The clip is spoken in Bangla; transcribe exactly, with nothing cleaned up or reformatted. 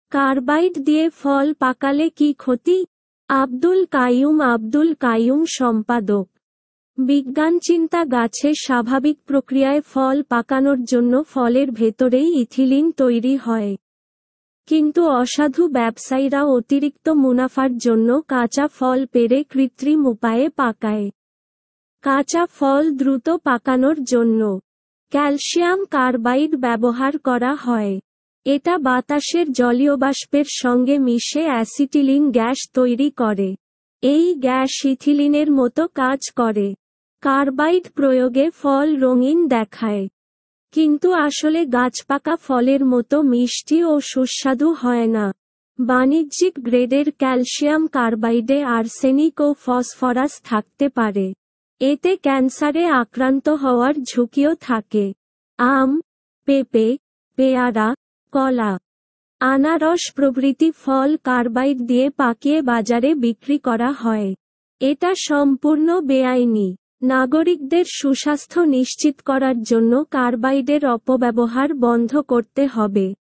কার্বাইড দিয়ে ফল পাকালে কি ক্ষতি? আব্দুল কাইয়ুম আব্দুল কাইয়ুম সম্পাদক, বিজ্ঞানচিন্তা। গাছের স্বাভাবিক প্রক্রিয়ায় ফল পাকানোর জন্য ফলের ভেতরেই ইথিলিন তৈরি হয়। কিন্তু অসাধু ব্যবসায়ীরা অতিরিক্ত মুনাফার জন্য কাঁচা ফল পেড়ে কৃত্রিম উপায়ে পাকায়। কাঁচা ফল দ্রুত পাকানোর জন্য ক্যালসিয়াম কার্বাইড ব্যবহার করা হয়। এটা বাতাসের জলীয়বাষ্পের সঙ্গে মিশে অ্যাসিটিলিন গ্যাস তৈরি করে। এই গ্যাস ইথিলিনের মতো কাজ করে। কার্বাইড প্রয়োগে ফল রঙিন দেখায়, কিন্তু আসলে গাছপাকা ফলের মতো মিষ্টি ও সুস্বাদু হয় না। বাণিজ্যিক গ্রেডের ক্যালসিয়াম কার্বাইডে আর্সেনিক ও ফসফরাস থাকতে পারে। এতে ক্যান্সারে আক্রান্ত হওয়ার ঝুঁকিও থাকে। আম, পেঁপে, পেয়ারা, কলা, আনারস প্রভৃতি ফল কার্বাইড দিয়ে পাকিয়ে বাজারে বিক্রি করা হয়। এটা সম্পূর্ণ বেআইনি। নাগরিকদের সুস্বাস্থ্য নিশ্চিত করার জন্য কার্বাইডের অপব্যবহার বন্ধ করতে হবে।